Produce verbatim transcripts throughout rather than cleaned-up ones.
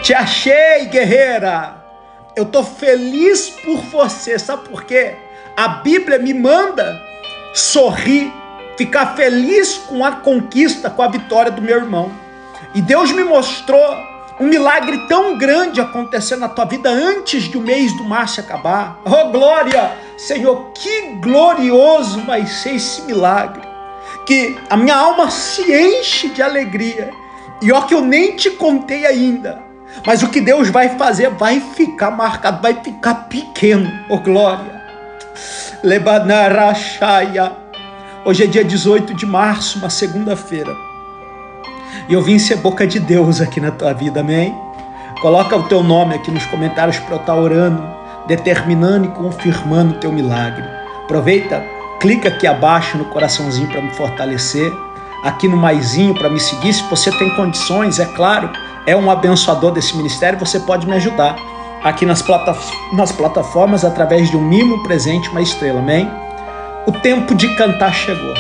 Te achei, guerreira. Eu estou feliz por você. Sabe por quê? A Bíblia me manda sorrir, ficar feliz com a conquista, com a vitória do meu irmão. E Deus me mostrou um milagre tão grande acontecer na tua vida antes de o mês do março acabar. Oh, glória! Senhor, que glorioso vai ser esse milagre. Que a minha alma se enche de alegria. E ó que eu nem te contei ainda. Mas o que Deus vai fazer vai ficar marcado, vai ficar pequeno. Oh, glória! Lebanarachaya. Hoje é dia dezoito de março, uma segunda-feira. E eu vim ser boca de Deus aqui na tua vida, amém? Coloca o teu nome aqui nos comentários para eu estar orando, determinando e confirmando o teu milagre. Aproveita, clica aqui abaixo no coraçãozinho para me fortalecer, aqui no maisinho para me seguir. Se você tem condições, é claro, é um abençoador desse ministério, você pode me ajudar aqui nas, plataf nas plataformas através de um mimo, um presente, uma estrela, amém? O tempo de cantar chegou.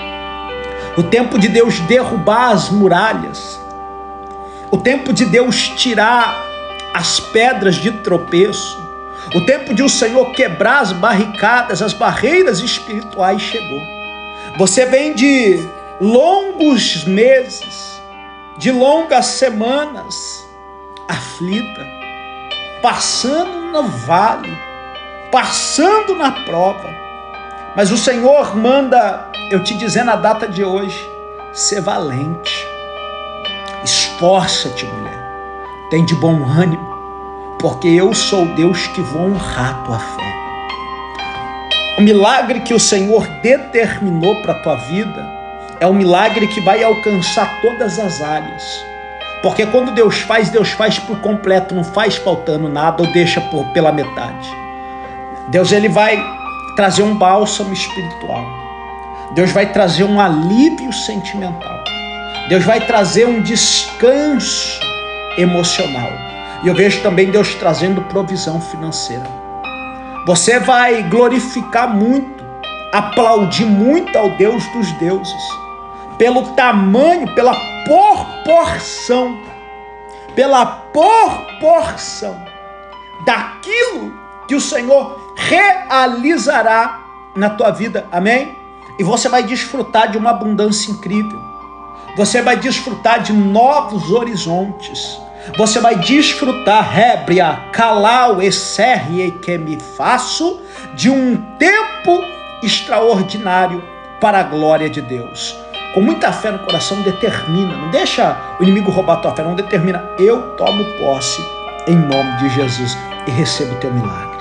O tempo de Deus derrubar as muralhas. O tempo de Deus tirar as pedras de tropeço. O tempo de o Senhor quebrar as barricadas, as barreiras espirituais chegou. Você vem de longos meses, de longas semanas, aflita, passando no vale, passando na prova. Mas o Senhor manda eu te dizer na data de hoje, ser valente, esforça-te, mulher, tem de bom ânimo, porque eu sou Deus que vou honrar a tua fé. O milagre que o Senhor determinou para a tua vida é um milagre que vai alcançar todas as áreas, porque quando Deus faz, Deus faz por completo, não faz faltando nada ou deixa por, pela metade. Deus ele vai trazer um bálsamo espiritual. Deus vai trazer um alívio sentimental. Deus vai trazer um descanso emocional. E eu vejo também Deus trazendo provisão financeira. Você vai glorificar muito, aplaudir muito ao Deus dos deuses, pelo tamanho, pela proporção, pela proporção daquilo que o Senhor realizará na tua vida. Amém? E você vai desfrutar de uma abundância incrível. Você vai desfrutar de novos horizontes. Você vai desfrutar, Rébria, Calau, Esserrie, que me faço, de um tempo extraordinário para a glória de Deus. Com muita fé no coração, determina. Não deixa o inimigo roubar a tua fé, não determina. Eu tomo posse em nome de Jesus e recebo o teu milagre.